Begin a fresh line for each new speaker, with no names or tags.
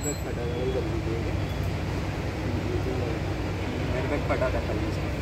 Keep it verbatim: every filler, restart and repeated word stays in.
Bag फटा था, वही कर लीजिएगा।
मेरा बैग फटा था कल इसका।